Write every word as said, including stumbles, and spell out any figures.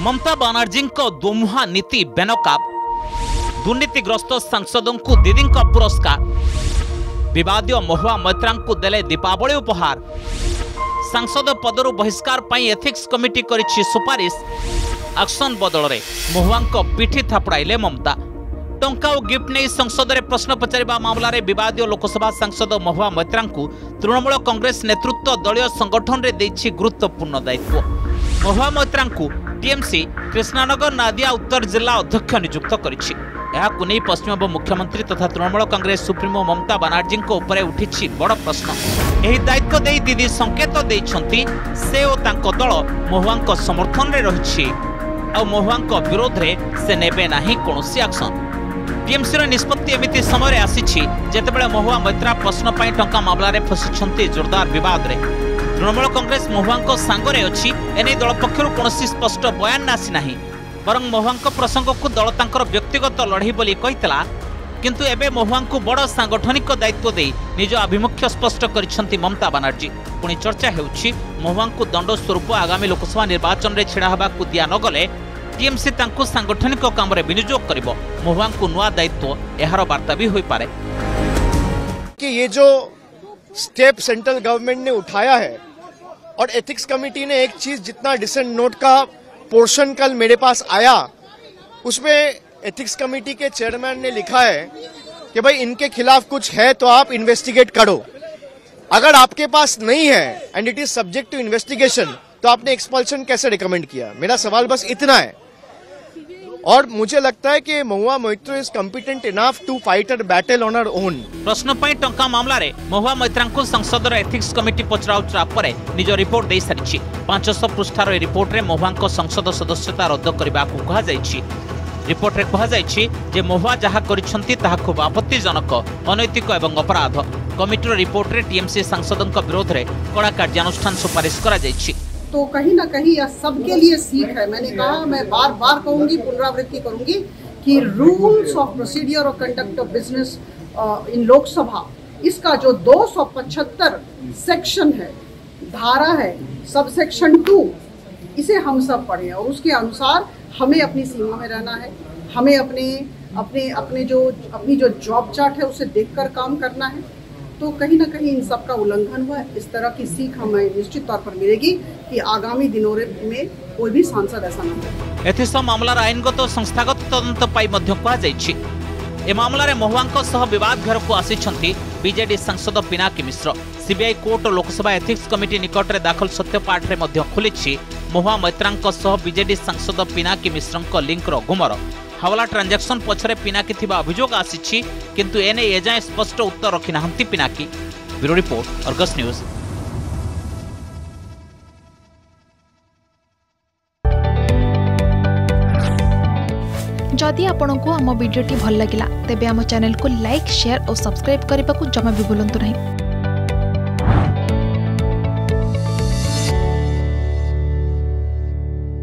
ममता बनर्जी दोमुहा नीति बेनकाब दुर्नीतिग्रस्त सांसदों को दीदी पुरस्कार विवादीय महुआ मैत्रा को देले दीपावली उपहार सांसद पदरु बहिष्कार पाई एथिक्स कमिटी करिछि सुपारिश एक्शन बदल रे महुआ पिठी थापड़ाइले ममता टंका और गिफ्ट नहीं संसद में प्रश्न पचारिबा मामला रे विवादीय लोकसभा सांसद महुआ मैत्रा को तृणमूल कांग्रेस नेतृत्व दलीय संगठन रे देछि गुरुत्वपूर्ण दायित्व। महुआ मैत्रा को टीएमसी कृष्णानगर नादिया उत्तर जिला अध्यक्ष नियुक्त करिछि। यहाकु नहीं पश्चिमबंग मुख्यमंत्री तथा तृणमूल कांग्रेस सुप्रीमो ममता बनर्जी उपरे उठिछि बड़ प्रश्न। एही दायित्व देई दीदी संकेत देइछंती से ओ तांको दल महुआ समर्थन रे रहिछि आ महुआ विरोध रे से नेबे नाही कोनोसी एक्शन। टीएमसी रो निष्पत्ति एमिति समय आसीछि जेतेबेले महुआ मैत्रा प्रश्न पाई टंका मामला रे फसिछंती जोरदार विवाद रे। तृणमूल कांग्रेस महुआ सांगरे अछि एने दल पक्षरु कोनोसी स्पष्ट बयान आसी नाही बरं महुआ प्रसंग को दल तांकर व्यक्तिगत लड़ाई बोली कहितला किंतु एबे महुआ को बड़ सांगठनिक दायित्व दे निज आभिमुख्य स्पष्ट करिसंती ममता बनर्जी। पुणी चर्चा हेउछि महुआ को दंड स्वरूप आगामी लोकसभा निर्वाचन रे छिड़ा हबा को दिया न गले टीएमसी तांको सांगठनिक काम रे विनियोग करिवो महुआ को नुआ दायित्व एहार वार्ता भी होई पारे कि ये जो स्टेप सेंट्रल गवर्नमेंट ने उठाया है और एथिक्स कमेटी ने एक चीज जितना डिसेंट नोट का पोर्शन कल मेरे पास आया उसमें एथिक्स कमेटी के चेयरमैन ने लिखा है कि भाई इनके खिलाफ कुछ है तो आप इन्वेस्टिगेट करो, अगर आपके पास नहीं है and it is subject to investigation तो आपने एक्सपल्शन कैसे रिकमेंड किया। मेरा सवाल बस इतना है और मुझे लगता है कि Mahua Moitra is competent enough to fight a battle on her own. प्रश्न पाई टंका मामला रे महुआ मैत्रा को संसद एथिक्स कमिटी पचराउचरा पर निज रिपोर्ट दे सारी पांच सौ पृष्ठार रिपोर्ट रे महुआ संसद सदस्यता रद्द करने को कहा जायछि। रिपोर्ट रे कहा जायछि जे महुआ जहा करिसंती ताहा खूब आपत्तिजनक अनैतिक एवं अपराध। कमिटीर रिपोर्ट रे टीएमसी सांसदों विरोध रे कड़ा कार्यानुष्ठान सुपारिश करा जायछि। तो कहीं ना कहीं यह सबके लिए सीख है। मैंने कहा, मैं बार बार कहूंगी, पुनरावृत्ति करूंगी कि रूल्स ऑफ प्रोसीडियर और conduct of business in Lok Sabha इसका जो दो सौ पचहत्तर सेक्शन है, धारा है, सब सेक्शन टू, इसे हम सब पढ़े और उसके अनुसार हमें अपनी सीमा में रहना है। हमें अपने अपने अपने जो अपनी जो जॉब चार्ट है उसे देखकर काम करना है। तो कहीं ना कहीं इन सब का उल्लंघन हुआ है। इस तरह की सीख हमें निश्चित तौर पर मिलेगी कि आगामी दिनों में कोई भी सांसद ऐसा न करे। एथिस मामलार आईनगत और संस्थागत तदंत पाई मध्य कहा जायछि। ए मामला रे महुआ सह विवाद घर को आसिछंती बीजेडी सांसद Pinaki Mishra. CBI court Lok Sabha ethics committee निकट रे दाखल सत्यपाठ रे मध्य खुलिछि महुआ मैत्रा सह बीजेडी सांसद पिनाकी मिश्र लिंक रो गुमर। हवाला ट्रांजैक्शन पछरे पिनाकी थिबा अभियोग आसिछि किंतु एने एजाए स्पष्ट उत्तर रखि नाहंती Pinaki. Bureau report, Argus news. जदि आपंक आम भिडी भल लगा तेब आम चैनल को लाइक, शेयर और सब्सक्राइब करने को जमा भी भूलु नहीं।